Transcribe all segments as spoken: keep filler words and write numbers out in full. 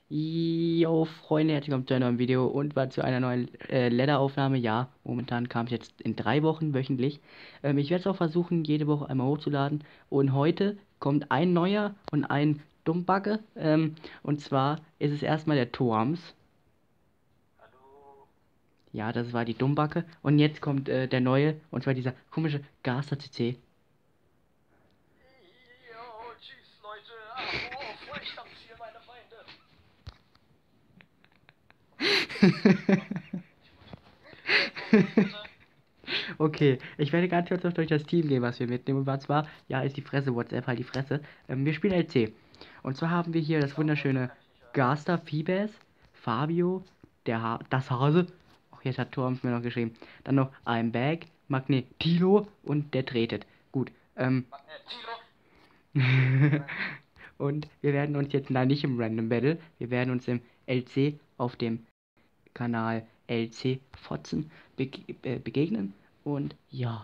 Jo, Freunde, herzlich willkommen zu einem neuen Video und war zu einer neuen äh, Ladder-Aufnahme. Ja, momentan kam es jetzt in drei Wochen wöchentlich. Ähm, ich werde es auch versuchen, jede Woche einmal hochzuladen. Und heute kommt ein neuer und ein Dummbacke. Ähm, und zwar ist es erstmal der Toams. Hallo. Ja, das war die Dummbacke. Und jetzt kommt äh, der neue, und zwar dieser komische Gaster C C. Jo, tschüss Leute. Ah, oh, voll, ich hab hier meine Feinde. Was los bitte? Okay, ich werde ganz kurz noch durch das Team gehen, was wir mitnehmen. Und zwar, ja, ist die Fresse, WhatsApp, halt die Fresse. Ähm, wir spielen L C. Und zwar haben wir hier das Ciao, WhatsApp wunderschöne kann ich nicht hören. Gaster Fibes, Fabio, der ha das Hase. Ach, jetzt hat Torms mir noch geschrieben. Dann noch I'm Back, Magnetilo und der Tretet. Gut, ähm. Magnetilo. Und wir werden uns jetzt, nein, nicht im Random Battle, wir werden uns im L C auf dem Kanal L C Fotzen bege äh, begegnen. Und ja.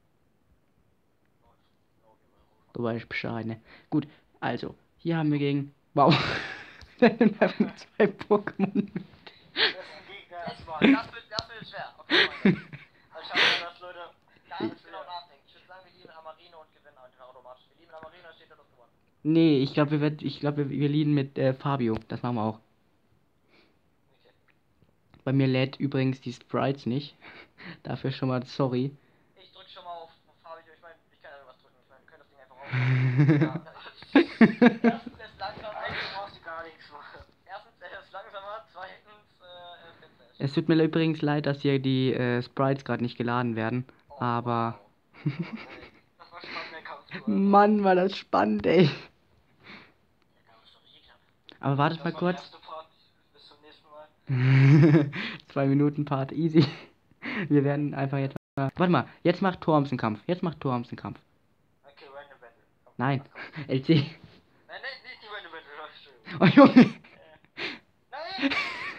Du weißt Bescheid, ne? Gut, also, hier haben wir gegen. Wow. Wir haben zwei Pokémon mit. Besten Gegner erstmal. Das wird, das wird schwer. Okay, Freunde. Also schauen wir mal, dass Leute gar nicht genau nachdenken. Ich würde sagen, wir lieben Amarino und gewinnen einfach automatisch. Wir lieben Amarino, steht da das gewonnen. Nee, ich glaube, wir, werd- ich glaub, wir, wir lieben mit äh, Fabio. Das machen wir auch. Okay. Bei mir lädt übrigens die Sprites nicht. Dafür schon mal sorry. Ich drück schon mal auf Fabio. Ich meine, ich kann ja was drücken. Ich meine, wir können das Ding einfach aufnehmen. Erstens, er ist langsam. Eigentlich brauchst du gar nichts machen. Erstens, er ist langsamer. Zweitens, äh, er fetzt er. Es tut mir übrigens leid, dass hier die äh, Sprites gerade nicht geladen werden. Oh, Aber. wow. Oh, ey. Das war spannend, der Kampf, du, also. Mann, war das spannend, ey. Der Kampf ist doch richtig knapp. Aber wartet Das mal war der kurz. erste Part. Bis zum nächsten Mal. Zwei Minuten Part, easy. Wir werden einfach jetzt mal. Warte mal, jetzt macht Torms einen Kampf. Jetzt macht Torms einen Kampf. Okay, Random Battle. Komm, Nein, komm. L C. Nein, nein, nicht die Random Battle. Oh, schön. Oh Junge. Äh. Nein!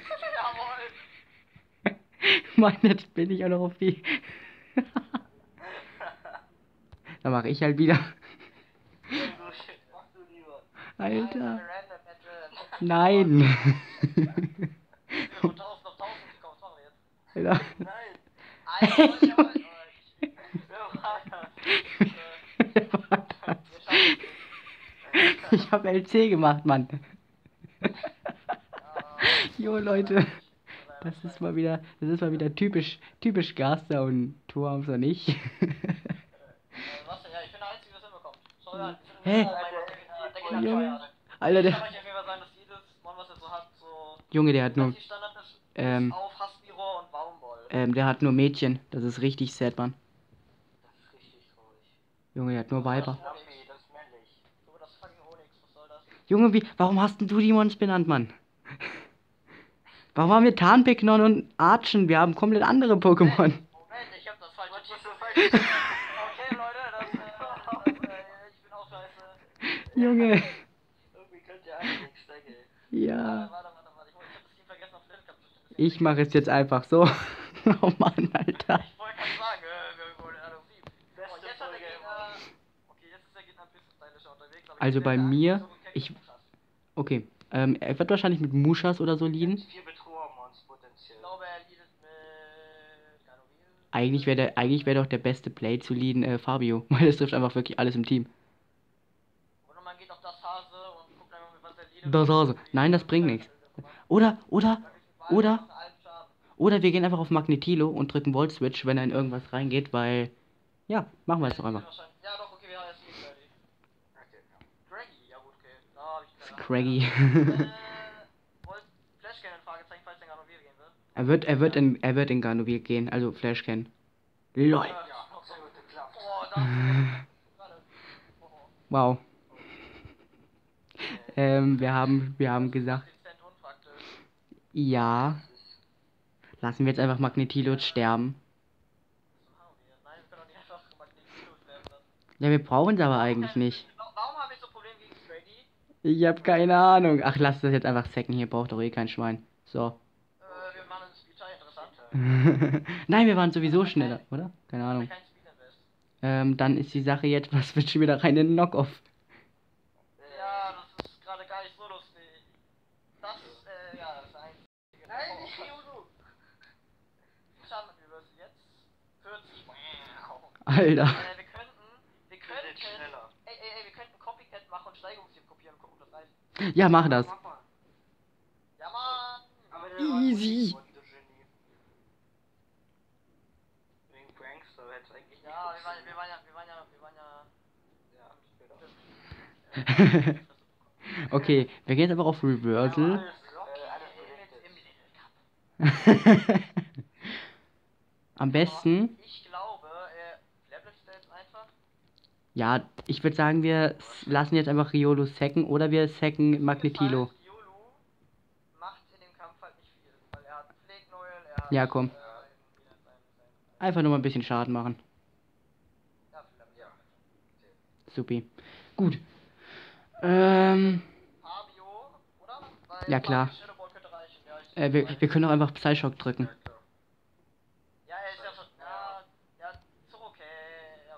Jawohl! Mann, jetzt bin ich auch noch auf die. Dann mache ich halt wieder. Sehr gut. Mach du lieber. Alter. Random Battle. Nein. Wir von tausend auf tausend gekommen. Was machen wir jetzt? Alter. Nein! Hey, Alter, Junge. wer war das? Wer war das? Wir schaffen es. Ich habe L C gemacht, Mann. Jo, Leute. Das ist mal wieder, das ist mal wieder typisch, typisch Gaster und Torms und ich. Äh, was denn? Ja, ich bin der Einzige, der das hinbekommt. Sorry, Mann. Hä? Der geht halt Junge. teuer. Alter, Ich der, kann euch auf jeden Fall sagen, dass jedes Mon, was er so hat, so Junge, der hat nur, relativ Standard ist, ähm, bis auf Haspiro und Baumwoll. ähm, der hat nur Mädchen. Das ist richtig sad, Mann. Das ist richtig traurig. Junge, der hat nur Weiber. Das ist männlich. So, das fucking Honix, was soll das? Junge, wie, warum hast denn du die Mons benannt, Mann? Warum haben wir Tarnpignon und Archen? Wir haben komplett andere Pokémon. Moment, ich hab das falsche T-Shirt. Okay, Leute, das, äh, das, äh, ich bin auch scheiße. Junge. Irgendwie könnt ihr alle nichts, denke Ja. Warte, warte, warte, warte. Ich hab das Team vergessen auf Flint gehabt. Ich mache es jetzt einfach so. Oh Mann, Alter. Ich wollte gerade sagen, äh, wir wurden alle auf sieben. Oh, jetzt hat der Gegner. Okay, jetzt ist der Gegner ein bisschen stylischer unterwegs. Aber Also ich bei will mir, sagen, so ich, Muschas. okay, ähm, er wird wahrscheinlich mit Mushas oder so leaden. Vier Betrüger-Mons potenziell. Ich glaube, er leadet mit Ganovil. Eigentlich wäre der, eigentlich wäre doch der beste Play zu leaden äh, Fabio, weil das trifft einfach wirklich alles im Team. Oder man geht auf das Hase und guckt einfach, was er leadet. Das Hase. Nein, das bringt nichts. Oder, oder, oder, oder wir gehen einfach auf Magnetilo und drücken Volt Switch, wenn er in irgendwas reingeht, weil, ja, machen wir es doch einfach. Ja, doch, okay, wir haben jetzt nicht ready. Okay, ja. Craggy, ja gut, okay. Da hab ich keine Ahnung. Craggy. Äh, wollt Flashcan in Fragezeichen, falls der Ganovil gehen will? Er wird, er wird in, er wird in Ganovil gehen, also Flashcan. LOL. Ja, noch sehr gut geklappt. Oh, da Warte. Oh, oh. Wow. Ähm, wir haben, wir haben gesagt, Dezent unpraktisch. ja. Lassen wir jetzt einfach Magnetilo sterben. Was haben wir? Nein, wir können doch nicht einfach Magnetilo sterben lassen. Ja, wir brauchen es aber eigentlich nicht. Warum habe ich so Probleme gegen Scraggy? Ich habe keine Ahnung. Ach, lass das jetzt einfach sacken. Hier braucht doch eh kein Schwein. So. Äh, wir machen das Speed interessanter. Nein, wir waren sowieso schneller, oder? Keine Ahnung. Kein Speed Invest. Ähm, dann ist die Sache jetzt, was wird schon wieder rein in den Knock-Off? Ja, das ist gerade gar nicht so lustig. das, äh, ja, das einzige. Nein, nicht Riolu! Schaden mit Reversal jetzt. vierzig. Alter. Äh, wir könnten, wir könnten, schneller. ey, ey, ey, wir könnten Copycat machen und Steigerungstipp kopieren und gucken, ob das reicht. Ja, mach das. Ja, Mann! Aber der Easy. war du Genie. Wegen Prankster hätte es eigentlich nicht Ja, wir waren, wir funktioniert. waren ja, wir waren ja, wir waren ja. Ja, später. Okay, wir gehen jetzt aber auf Ja, Reversal. alles, äh, alles Mit im predicted. Cup. Am besten, Ich glaube, äh, levelst du jetzt einfach? ja, ich würde sagen, wir s- lassen jetzt einfach Riolo sacken oder wir sacken Magnetilo. Yolo macht in dem Kampf halt nicht viel, weil er hat Pflegneuel, er hat. Ja, komm. Äh, sein, sein, sein, Einfach nur mal ein bisschen Schaden machen. ja, vielleicht, ja. Supi. Gut. Ähm, Fabio, oder? Weil Ja, klar. Fabio Shadowball könnte reichen, ja. Ich, äh, wir, wir können auch einfach Psyshock drücken. ja, er ist ja schon. Ja, ja, Zoroke, ja,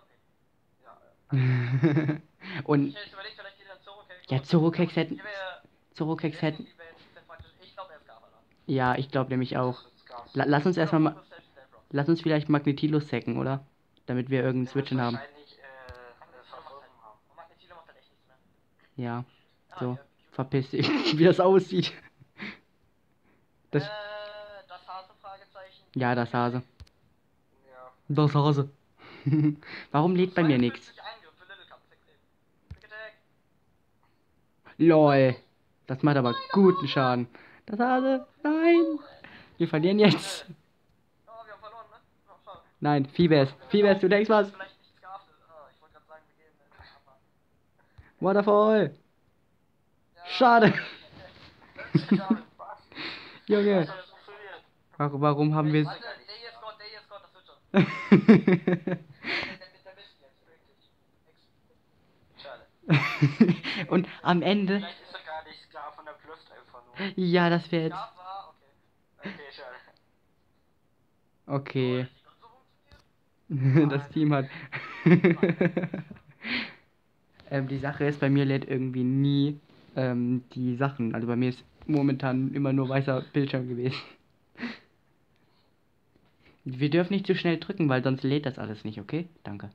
okay. Und Ich hätte jetzt überlegt, vielleicht geht er Zoroke. ja, Zorokex hätten. Hier wäre. Zorokex hätten. Ich glaube, er ist Gabala. Ja, ich glaube nämlich auch. La lass uns erstmal ma lass uns vielleicht Magnetilo sacken, oder? Damit wir irgendeinen Switchen haben. Wahrscheinlich, äh, verfolgen haben. Magnetilo macht halt echt nichts mehr. Ja, Ah, so. hier. Verpiss dich. Wie das aussieht. Das, Äh, das Hase, Fragezeichen. ja, das Hase. Ja. Das Hase. Warum lädt bei mir nichts? zweiundfünfzig Eingriff für Little Cup, sechs Leben. Quick Attack. Lol. Das macht aber guten Schaden. Das Hase. Nein. Wir verlieren jetzt. Oh, wir haben verloren, ne? Oh, schade. Nein, Fiebes. Fiebes, du denkst was? Vielleicht nicht Scarfel. Oh, ich wollte gerade sagen, wir gehen. Äh, aber- Waterfall. Ja. Schade. Schade. Junge. Das funktioniert. Warum, warum haben wir Warte, der hier ist Gott, der hier ist Gott, das wird schon. es? Der, der, der Mist jetzt, wirklich. Ex- Schade. Und am Ende. Vielleicht ist er gar nicht Sklav von der Klüft einfach nur. Ja, das wäre jetzt. Scarf war, okay. Okay, schade. Okay. So funktioniert. Das Team hat. ähm, die Sache ist, bei mir lädt irgendwie nie ähm, die Sachen. Also bei mir ist momentan immer nur weißer Bildschirm gewesen. Wir dürfen nicht zu schnell drücken, weil sonst lädt das alles nicht, okay? Danke.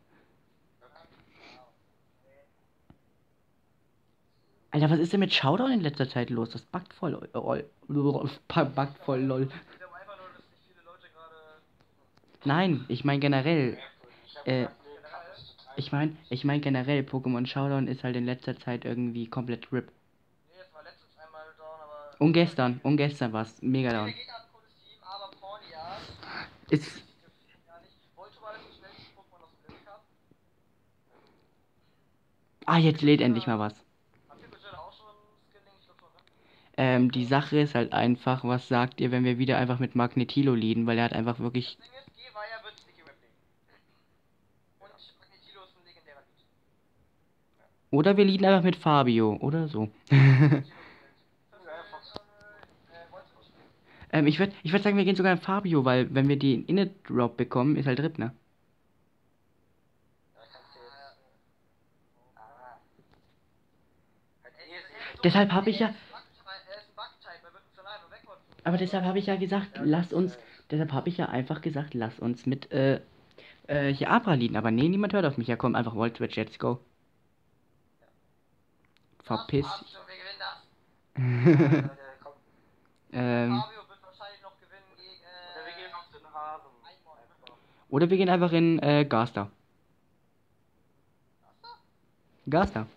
Alter, was ist denn mit Showdown in letzter Zeit los? Das buggt voll. Lol. Buggt voll, lol. Ich glaube einfach nur, dass nicht viele Leute gerade. Nein, ich meine generell. Ich hab Äh, gedacht, der Kampf ist total Ich meine, ich mein generell, Pokémon Showdown ist halt in letzter Zeit irgendwie komplett RIP. Nee, es war letztens einmal down, aber. Und gestern, und gestern war es mega Der down. Gegner hat ein cooles Team, aber Pornia. Ist, Ja, nicht. Voltoball ist das schnellste Pokémon aus dem Little Cup. ah, jetzt lädt endlich mal was. Habt ihr Gojira auch schon Skilling? Ich glaube schon, ne? Ähm, die Sache ist halt einfach, was sagt ihr, wenn wir wieder einfach mit Magnetilo leaden, weil er hat einfach wirklich, Das Ding ist, G-Wire wird Sticky Whip legen. Und Magnetilo ist ein legendärer Lead. oder wir leaden einfach mit Fabio, oder so. ähm, ich würde ich würd sagen, wir gehen sogar in Fabio, weil wenn wir die Init Drop bekommen, ist halt RIP, ne? Da kannst du jetzt. Ah. Halt easy. Deshalb habe ich ja, Er ist ein Bug-Type, er wird uns alleine wegholen. aber deshalb habe ich ja gesagt, lass uns, deshalb habe ich ja einfach gesagt, lass uns mit, äh, äh, hier Abra leaden, aber nee, niemand hört auf mich, ja komm, einfach Volt Switch, let's go. Verpiss Das dich. passt schon, wir gewinnen das. Ja, der kommt. Ähm, Fabio wird wahrscheinlich noch gewinnen gegen. Äh, Oder wir gehen auf den Hasen. Einmon. oder wir gehen einfach in, äh, Gaster. Gaster.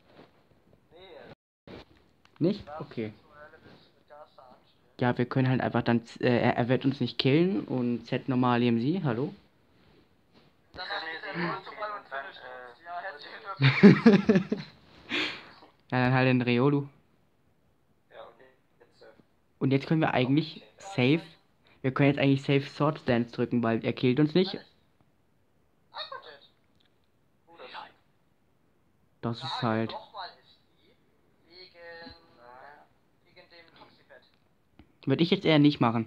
Nee, Nicht? Okay. Ja, wir können halt einfach dann, äh, er, er wird uns nicht killen und Z normal E M C, hallo? Danach kann geht ich er sehen, nur okay, zum Ball und dann, finisht äh, uns. Ja, herzlichen Glückwunsch. Ja, dann halt den Riolu. ja, und jetzt. Äh, Und jetzt können wir eigentlich safe, wir können jetzt eigentlich safe Sword Stance drücken, weil er killt uns nicht. Aquajet. oh, das Das ist Frage halt, nochmal ist die, wegen, wegen dem Toxipad. würde ich jetzt eher nicht machen.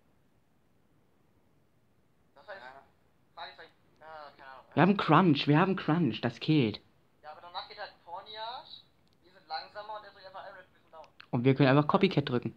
Das heißt, Fragezeichen, ah, keine Ahnung. Wir haben Crunch, wir haben Crunch, das killt. Ja, aber danach geht halt ein Porniage, wir sind langsamer und er drückt einfach Iron, wir sind down. Und wir können einfach Copycat drücken.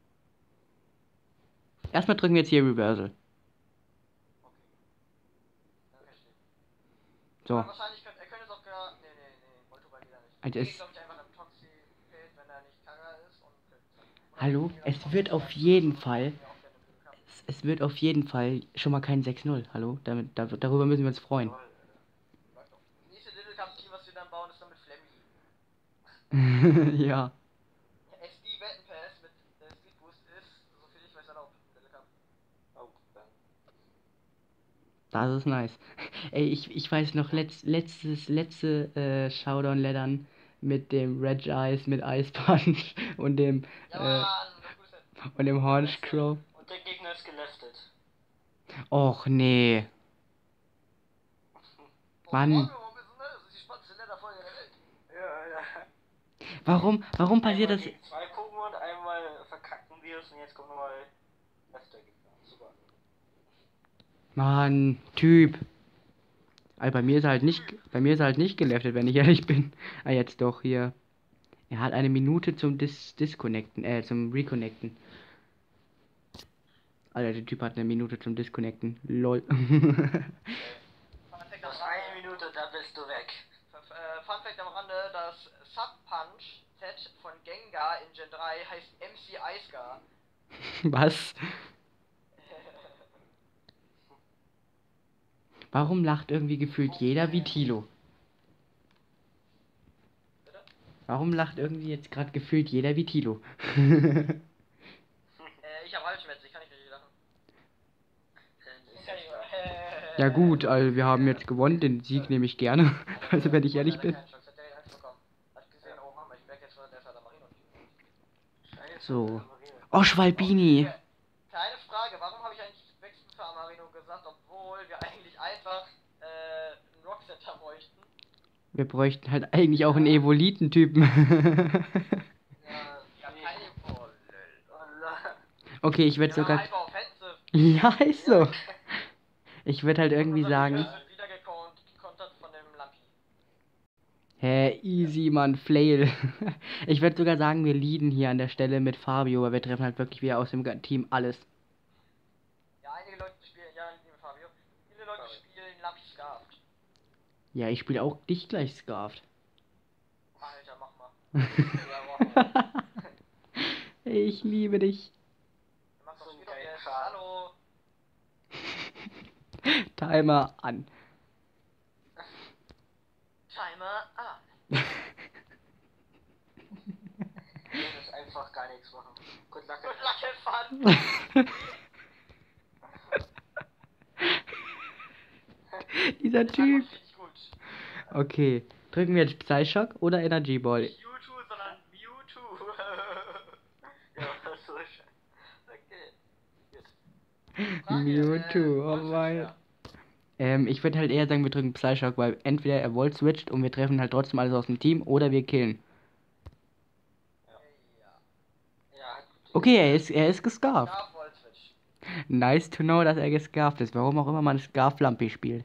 Erstmal drücken wir jetzt hier Reversal. Okay. Dann verstehe ich. So. Aber wahrscheinlich könnt, er könnte es auch gar. Nee, nee, nee, Voltoball geht er nicht. Also Geht, es, glaube ich, einfach am Toxi fehlt, wenn er nicht Kara ist und Oder hallo, irgendwie es das wird Toxi auf dann jeden so, Fall, wir auch gerne Glück haben. es, es wird auf jeden Fall schon mal kein sechs null. Hallo, damit, da, darüber müssen wir uns freuen. Jawohl, Läuft doch. Das nächste Little Cup Team, was wir dann bauen, ist dann mit Flemmy. Ja, S D Wettenpass mit äh, Speed Boost ist, soviel ich weiß, erlaubt. Little Cup. oh, dann. das ist nice. Ey, ich, ich weiß noch, letzt, letztes, letzte äh, Showdown-Leddern mit dem Red Eyes, mit Ice Punch und dem, Ja, äh, Mann, das gute Set. und dem Horned Crow. Und der Gegner ist geleftet. Och, nee. Oh, Mann. Mann, warum ist das? Das ist die spannendste Letterfolge der Welt. Ja, ja. Warum, warum passiert Einmal das? gegen zwei Pokémon, einmal verkacken wir es und jetzt kommt nochmal Lefter Gegner. Super. Mann, Typ. Also bei mir ist er halt nicht, bei mir ist er halt nicht geleftet, wenn ich ehrlich bin. Ah, jetzt doch hier. Er hat eine Minute zum Dis Disconnecten, äh, zum Reconnecten. Alter, der Typ hat eine Minute zum Disconnecten. Lol. Fun Fact Du am hast Rande, eine Minute, dann bist du weg. äh, Fun Fact am Rande, das Sub-Punch-Set von Gengar in Gen drei heißt M C Icegar. Was? Warum lacht irgendwie gefühlt jeder wie Tilo? Bitte? Warum lacht irgendwie jetzt gerade gefühlt jeder wie Tilo? Äh, ich hab Halsschmerzen, ich kann nicht richtig lachen. Ist ja klar. Ja gut, also wir haben jetzt gewonnen, den Sieg nehme ich gerne. Also wenn ich ehrlich bin. So. Oh, Schwalbini. Kleine Frage, warum habe ich eigentlich Wechsel für Amarino gesagt, obwohl wir eigentlich einfach äh, ein Rock Center bräuchten? Wir bräuchten halt eigentlich auch einen Evoliten-Typen. Ja, ja, kein Evo. Okay, ich würde Ja, sogar... Hyper Offensive. Ja, ist so. Ich würde halt irgendwie Unser sagen... Defense wird wieder gekont- gekontert von dem Lampi. Hä, easy, Mann, Flail. Ich würde sogar sagen, wir leaden hier an der Stelle mit Fabio, weil wir treffen halt wirklich wieder aus dem Team alles. Ja, einige Leute spielen, ja, liebe Fabio, viele Leute spielen Lampi Scarft. Ja, ich spiele auch dich gleich Scarft. Alter, mach mal. Ja, mach mal. Ich liebe dich. Mach doch, spiel doch jetzt. Hallo. Timer an. Timer an. Du musst einfach gar nichts machen. Good luck. Good luck and fun. Dieser Das war Typ. richtig gut. Okay, drücken wir jetzt Psyshock oder Energy Ball? Nicht Mewtwo, sondern Mewtwo. Ja, was soll ich? Okay. Gut. Frage, Mewtwo, äh, oh Volt-Switch, mein. ja. Ähm, ich würde halt eher sagen, wir drücken Psyshock, weil entweder er Volt switcht und wir treffen halt trotzdem alles aus dem Team oder wir killen. Ja. Ja, Okay, er ist, er ist gescarft. Scarf Volt-Switch. Nice to know, dass er gescarft ist. Warum auch immer man Scarf Lampi spielt.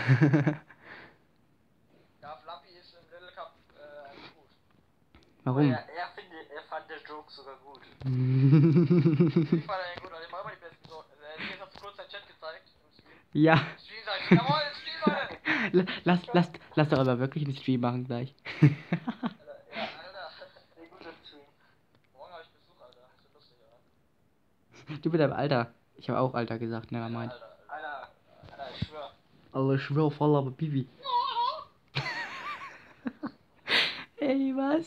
Scarf Lampi ist im Little Cup äh, eigentlich gut. Warum? Er, er, findet, er fand den Joke sogar gut. Ich fand er gut, also ich war immer die besten so. Also, er hat jetzt kurz seinen Chat gezeigt. Im Stream. Ja. Im Stream sag ich, jawohl, im Stream, Leute! Lass, lass, lass doch aber wirklich einen Stream machen gleich. Alter, ja, Alter. Sehr guter Stream. Morgen habe ich Besuch, Alter. Das wird lustig, oder? Du mit deinem Alter. Ich habe auch Alter gesagt, ne, mein. Alter, Alter, Alter, ich schwör. Aber ich schwör voll aber Bibi. Ey, was?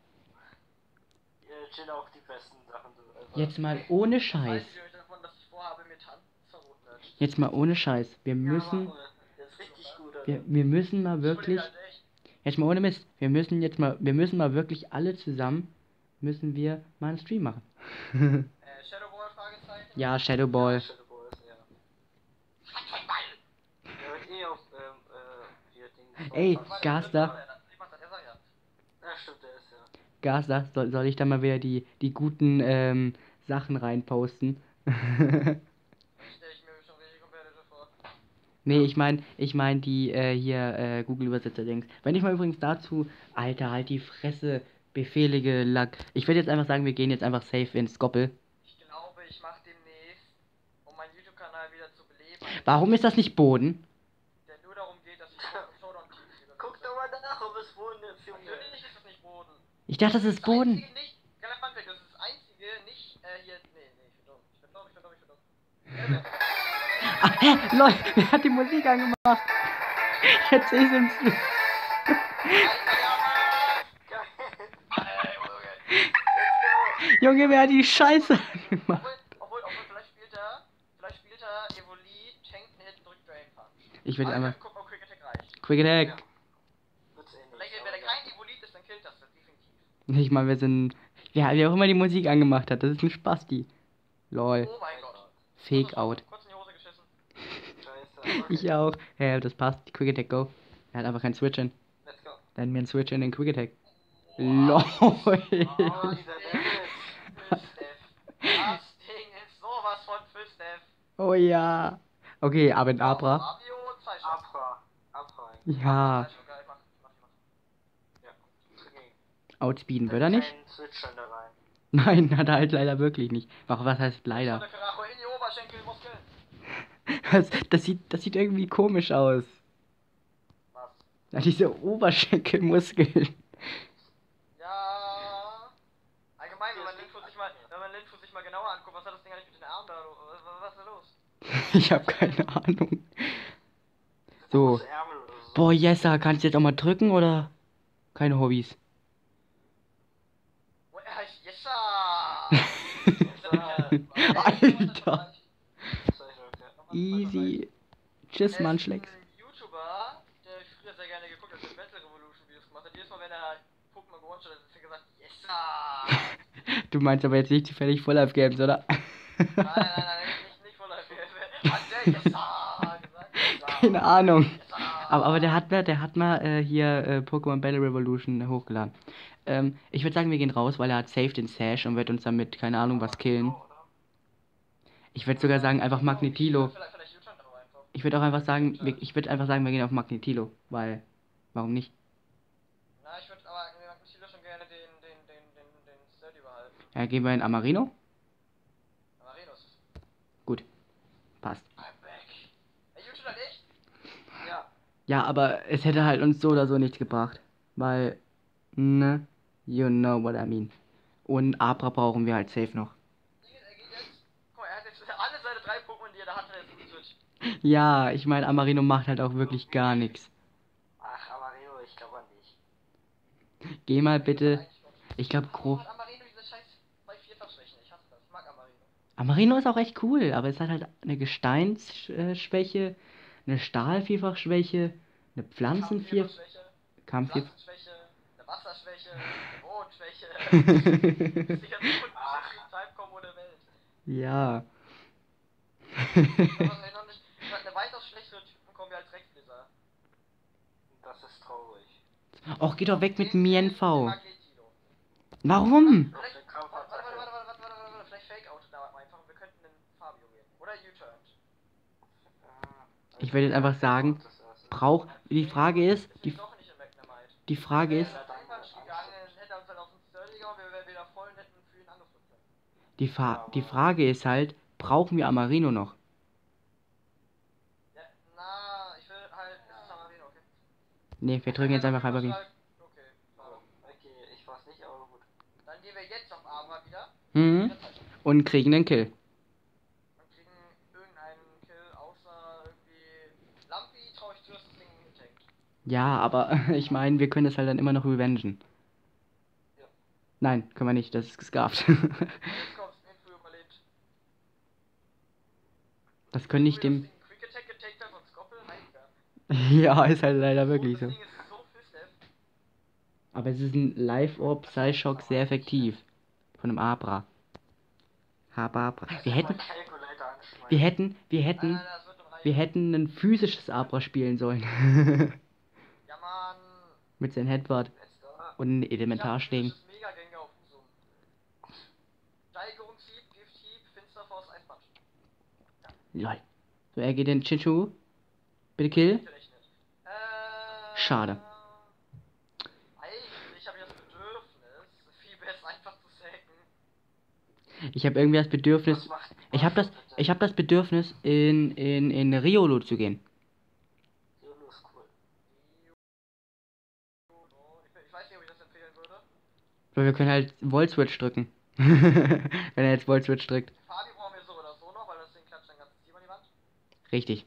Ihr chillt auch die besten Sachen. So, also. Jetzt mal ohne Scheiß. Weiß ich euch davon, dass ich vorhabe, mir Tanzen zu verboten. Jetzt mal ohne Scheiß. Wir müssen, Der ist richtig gut, Alter. wir, wir müssen mal wirklich, Halt echt. jetzt mal ohne Mist. Wir müssen jetzt mal, wir müssen mal wirklich alle zusammen, müssen wir mal einen Stream machen. Äh, Shadow Ball, Fragezeichen? Ja, Shadow Ball. Shadow Ball ist, ja. Der wird eh auf, ähm, äh, hier Ding. Ey, Was war Gaster. der? Ich mach das, er sagt ja. Ja, stimmt, der ist ja. Gaster, soll, soll ich da mal wieder die, die guten ähm, Sachen reinposten? Das stell ich mir schon richtig competitive vor. Nee, ich mein, ich mein die äh, hier äh, Google Übersetzer Dings. Wenn ich mal übrigens dazu, Alter, halt die Fresse, Befehle gelackt. Ich würde jetzt einfach sagen, wir gehen jetzt einfach safe ins Skoppel. Ich glaube, ich mache demnächst, um meinen YouTube-Kanal wieder zu beleben, einen Warum ist das nicht Boden? der nur darum geht, dass ich Showdown-Teams wieder Guck doch mal nach, ob es Boden ist, Junge. Natürlich ist das nicht Boden. Ich dachte, das ist Boden. Einzige nicht, kleiner Funfact, das ist das einzige nicht, äh, hier, nee, nee, ich bin dumm. Ich bin dumm, ich bin dumm, ich bin dumm. Ah, hä? Lol, wer hat die Musik angemacht? Jetzt sehe ich es im Stream. Junge, wer hat die Scheiße angemacht? Obwohl, obwohl, obwohl, vielleicht spielt er, vielleicht spielt er Evoli, tankt einen Hit, drückt Drain Punch. Ich würde Aber einfach. guck, ob Quick Attack reicht. Quick Attack. Wird's eh nicht, Vielleicht, wenn aber er ja. kein Evolit ist, dann killt das, das definitiv. Ich meine, wir sind. Ja, wer auch immer die Musik angemacht hat, das ist ein Spasti. Lol. Oh mein Gott. Fake out. Kurz in die Hose geschissen. Scheiße. Ich auch. Ja, das passt. Quick Attack, go. Er hat einfach keinen Switch in. Let's go. Dann mir ein Switch in den Quick Attack. Lol. Oh, dieser Damage. Füllstef. Das Ding ist sowas von Füllstef. Oh ja. Okay, aber in Abra. Fabio, zwei Shots. Abra. Abra. Ja. Zwei Shots, ja, ich mach, ich mach, ich mach. Ja. Dagegen. Outspeeden Da wird er ist nicht? ein Switch schon da rein. Nein, hat er halt leider wirklich nicht. Ach, was heißt So leider? eine Ferracho in die Oberschenkelmuskeln. Das, das, sieht, das sieht irgendwie komisch aus. Was? Ja, diese Oberschenkelmuskeln. Ja. Allgemein, wenn man Linfo sich mal, wenn man Linfo sich mal genauer anguckt, was hat das Ding eigentlich mit den Armen da? Was, was ist da los? Ich habe keine Ahnung. So. Große Ärmel oder so. Boah, Jessa, kannst du jetzt auch mal drücken oder keine Hobbys? Oh, er heißt Jessa. Alter. Soll ich okay. Easy. Tschüss, Mann, schlägst. Ein YouTuber, der ich früher sehr gerne geguckt habe, der Battle Revolution Videos gemacht hat. Jedes Mal, wenn er Pokémon gewonnen hat, hat er gesagt, Jessa. Du meinst aber jetzt nicht zufällig Full Life Games, oder? Nein, nein, nein, nicht, nicht von der Hat der Jessa gesagt? Jessa. Keine Ahnung. Jessa. Aber, aber der hat mal, der hat mal äh, hier äh, Pokémon Battle Revolution äh, hochgeladen. Ähm, ich würde sagen, wir gehen raus, weil er hat safe den Sash und wird uns damit, keine Ahnung, was killen. Ich würde sogar sagen, einfach Magnetilo. Vielleicht, vielleicht U-Turn aber einfach. Ich würde auch einfach sagen, wir, ich würde einfach sagen, wir gehen auf Magnetilo, weil, warum nicht? Na, ich würde aber mir Magnetilo schon gerne den, den, den, den, den Sturdy behalten. Ja, gehen wir in Amarino? Marinos. Gut, passt. I'm back. Ey, U-Turn halt echt? Ja. Ja, aber es hätte halt uns so oder so nichts gebracht, weil, ne, you know what I mean. Und Abra brauchen wir halt safe noch. Er geht jetzt. Guck mal, er hat jetzt alle seine drei Pokémon, die er da hat, hat er jetzt geswitcht. Ja, ich meine, Amarino macht halt auch wirklich gar nichts. Ach, Amarillo, ich glaube nicht. Geh mal bitte, ich glaube, Warum grob. hat Amarino diese scheiß zwei Vierfachschwächen? Ich hasse das. Ich mag Amarino. Amarino ist auch echt cool, aber es hat halt eine Gesteinsschwäche, eine Stahl-Vierfachschwäche, eine Pflanzen-Vier... Kampfvierfachschwäche, Kampf vier... Pflanzenschwäche, eine Wasserschwäche, eine Bodenschwäche. Das ist die ganze Type-Kombo der Welt. Ja. Aber was ey, noch nicht. Das hat eine weitaus schlechtere Typenkombi als Rexblizzard. Das ist traurig. Och, geh doch weg mit Den- mir den- N V. den Magnetilo. Warum? Auf Vielleicht, der warte, Kampfattacke. warte, warte, warte, warte, warte, warte, warte, vielleicht Fake-Out da einfach und wir könnten in Fabio gehen. Oder U-Turn. Ich würde jetzt einfach sagen, brauch... Die Frage ist, die, Doch nicht in Magnemite. die Frage ist, Wenn er in Punch gegangen hätte er uns halt auf den Sturdiger und wir wären wieder voll und hätten für ihn angefragt. die, Fa die Frage ist halt, brauchen wir Amarino noch? Ja, na, ich will halt. Ist es Amarino, okay? Nee, wir drücken jetzt einfach Hyperbeam. Okay, Fabio. Okay, ich weiß nicht, aber gut. Dann gehen wir jetzt auf Abra wieder. Mhm. Und kriegen den Kill. Und kriegen irgendeinen Kill, außer irgendwie. Lampi traue ich zu, dass das Ding tankt. Ja, aber ich meine, wir können das halt dann immer noch revengen. Ja. Nein, können wir nicht, das ist gescarft. Und jetzt kommt's, Info überlebt. Das können nicht Info, dem... das Ding Quick Attack getankt hat von Skoppel, Heiliger. Ja, ist halt leider wirklich Das so. Ding ist so Fistef. Aber es ist ein Live-Orb Psyshock sehr effektiv. Von einem Abra. Hababra. Wir hätten, Calculator anschmeißen. wir hätten, wir Nein, hätten, nein, nein, das wird eine Reihe. wir hätten ein physisches Abra spielen sollen. Ja, Mann. Mit seinem Headbutt Let's go. und Elementarschlägen. Ich hab Mega Gengar auf Usum. Steigerungshieb, Gifthieb, Finsterfaust, Eisband. Lol. So, er geht in Chinchu. Bitte kill. Gerechnet. Äh. Schade. Eigentlich habe ich das Bedürfnis, Ich habe irgendwie das Bedürfnis. Was macht Ich habe das, bitte? ich habe das Bedürfnis, in, in, in Riolo zu gehen. Solo ist cool. Ich, ich weiß nicht, ob ich das empfehlen würde. Weil wir können halt Volt-Switch drücken. Wenn er jetzt Volt-Switch drückt. Fabi brauchen wir so oder so noch, weil das Ding klatscht ein ganzes Team an die Wand. Richtig.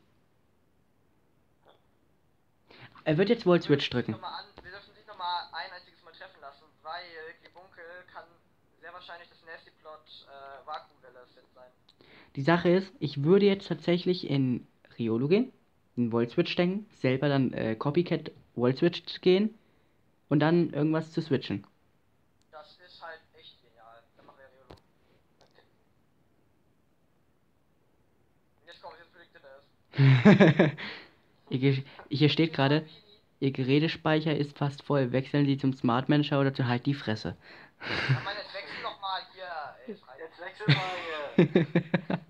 Er wird jetzt Volt-Switch Wir dürfen drücken. sich noch mal an- Wir dürfen sich nochmal ein einziges Mal treffen lassen, weil Gebunkel kann sehr wahrscheinlich das Nasty Plot äh, Vakuumwelle-Set sein. Die Sache ist, ich würde jetzt tatsächlich in Riolo gehen, in Volt-Switch stecken, selber dann äh, Copycat Volt-Switch gehen und dann irgendwas zu switchen. Das ist halt echt genial. Dann machen wir Riolo. Und jetzt kommt, jetzt predicted er es. Ihr, hier steht gerade, Ihr Gerätespeicher ist fast voll. Wechseln Sie zum Smart Manager oder zu Halt die Fresse. Ja, Mann, jetzt wechsel doch mal hier. Ey, frei. Jetzt wechsel mal hier. Bitte.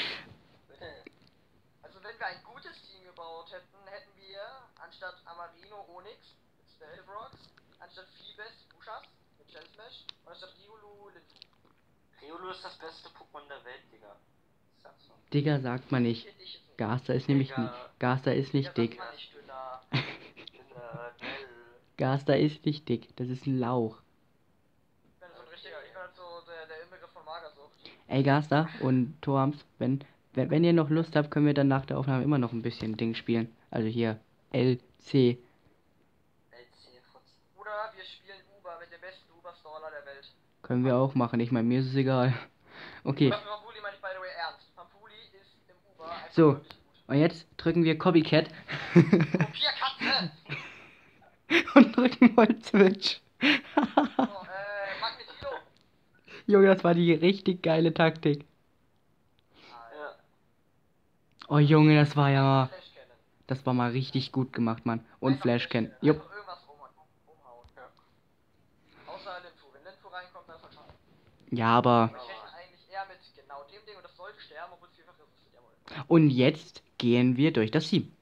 Also wenn wir ein gutes Team gebaut hätten, hätten wir anstatt Amarino Onyx mit Stealth Rocks, anstatt Fliebest Bushas mit Shell Smash und anstatt Riolu Linfu. Riolu ist das beste Pokémon der Welt, Digga. Ich sag's so. Digga, sagt man nicht. Finde ich jetzt nicht. Gaster ist nämlich Digga. Gaster ist nicht Ja, dick. sagt man nicht dünner. Dünner, Nell. Gaster ist nicht dick. Das ist ein Lauch. Ich bin so ein richtiger, ich bin halt so der, der Inbegriff von Magersucht. Ey, Gaster und Torams, wenn, wenn, wenn ihr noch Lust habt, können wir dann nach der Aufnahme immer noch ein bisschen Ding spielen. Also hier L C. L C Fotz. Oder wir spielen Uber mit dem besten Uber-Staller der Welt. Können wir auch machen. Ich meine, mir ist es egal. Okay, Das Pampuli meine ich by the way ernst. Pampuli ist im Uber einfach So. wirklich gut. und jetzt drücken wir Copycat Kopierkatze! und drücken Volt Switch. So, äh, Magnetilo. Junge, das war die richtig geile Taktik. Ja. Oh Junge, das war ja. Flash Cannon. Das war mal richtig gut gemacht, Mann. Und Einfach Flash Cannon. Cannon. Jupp. Einfach irgendwas um, umhauen. Ja. Außer Linfu. Wenn Linfu reinkommt, dann ist er schade. Ja, aber. Aber ich rechne eigentlich eher mit genau dem Ding und das sollte sterben, obwohl es vielfach resistet. Jawohl. Und jetzt gehen wir durch das Team.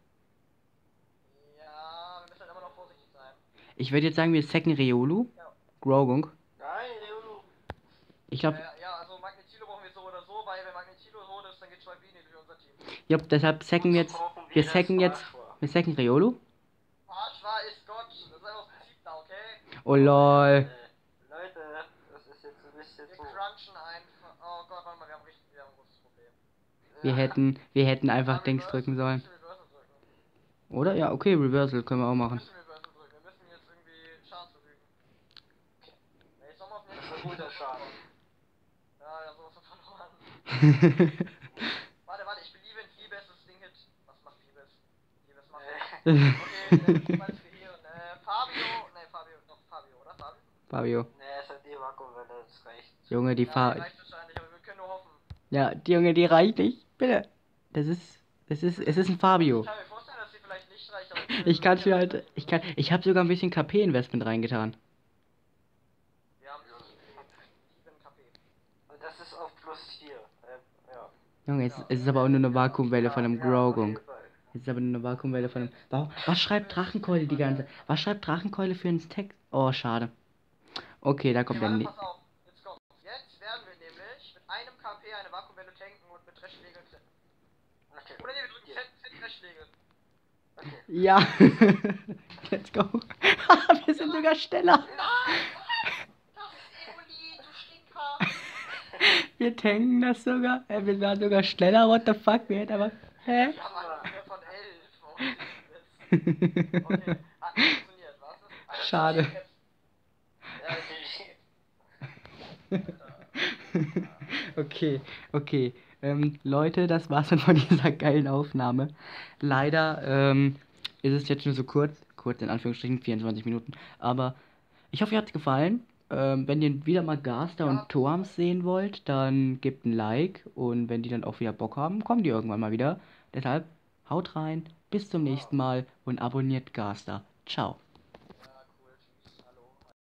Ja, wir müssen halt immer noch vorsichtig sein. Ich würde jetzt sagen, wir sacken Riolu. Ja. Grogung. Nein, Riolu. Ich glaube, Äh, ja, also Magnetilo brauchen wir so oder so, weil wenn Magnetilo tot ist, dann geht Schwalbini durch unser Team. jupp, deshalb sacken wir jetzt. Brauchen Wir das sacken jetzt. Arschloch. Wir sacken Riolu. Arschwa ist Gott. Das ist einfach Prinzip da, okay? Oh lol. Äh, Leute, das ist jetzt ein bisschen Wir so. crunchen einfach. Oh Gott, warte mal, wir haben richtig, wir haben ein großes Problem. Wir Äh, hätten. Wir hätten einfach ja, Dings Reversal, drücken wir sollen. müssen Reversal drücken. Oder? Ja, okay, Reversal können wir auch Wir machen. müssen Reversal drücken. Wir müssen jetzt irgendwie Schaden zufügen. Ja, jetzt nochmal auf den Das ist ein guter Schaden. Ja, ja, sowas von verloren. Warte, warte, ich believe in Fliebes, das Ding hit. Was macht Fliebes? Fliebes macht. Äh, Okay, äh, mal Gehirn. Äh, Fabio. Ne, Fabio, doch Fabio, oder? Fabio? Fabio. ne, es hat die Vakuumwelle, das reicht. Junge, die Ja, Fahr. die reicht wahrscheinlich, aber wir können nur hoffen. Ja, die Junge, die reicht nicht. Bitte. Das ist. Das ist. Es ist ein Fabio. Ich kann mir vorstellen, dass sie vielleicht nicht reicht, aber Ich kann mir halt. Ich kann. Ich habe sogar ein bisschen K P-Investment reingetan. Wir haben sieben K P. Und das ist auf plus vier. Äh, ja. Junge, es, es ist aber auch nur eine Vakuumwelle von einem Ja, Grogung. auf jeden Fall. Es ist aber nur eine Vakuumwelle von einem. Warum, was schreibt Drachenkeule die ganze. Was schreibt Drachenkeule für einen Text? Oh, schade. Okay, da kommt Okay, der. warte, Ne pass auf. Jetzt kommt. Jetzt werden wir nämlich mit einem K P eine Vakuumwelle tanken und mit Trashschlägeln setzen. Okay. Oder ne, wir drücken Z, Z Trashschlägel. Okay. Ja. Let's go. Wir sind sogar schneller. Nein! Das ist Evoli, du Stinker! Wir tanken das sogar. Äh, wir waren sogar schneller. What the fuck? Wir hätten aber. Hä? Wir haben eine Höhe von elf. Oh, okay, hat nicht funktioniert, was? Also, Schade. Ja, okay. Okay, okay. Ähm, Leute, das war's dann von dieser geilen Aufnahme. Leider ähm, ist es jetzt nur so kurz, kurz in Anführungsstrichen, vierundzwanzig Minuten. Aber ich hoffe, ihr hat's gefallen. Ähm, wenn ihr wieder mal Gaster und Torms sehen wollt, dann gebt ein Like. Und wenn die dann auch wieder Bock haben, kommen die irgendwann mal wieder. Deshalb haut rein, bis zum nächsten Mal und abonniert Gaster. Ciao.